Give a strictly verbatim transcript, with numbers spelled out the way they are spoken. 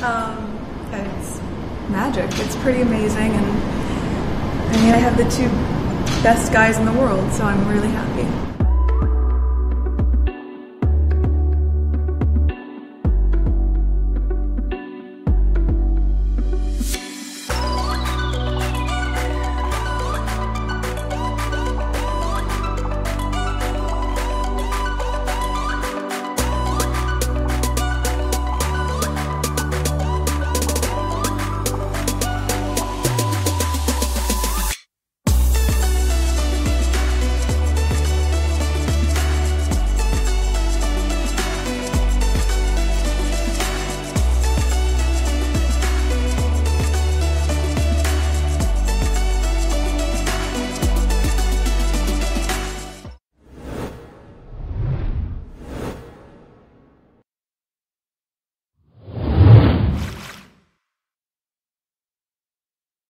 Um, it's magic. It's pretty amazing, and I mean, I have the two best guys in the world, so I'm really happy.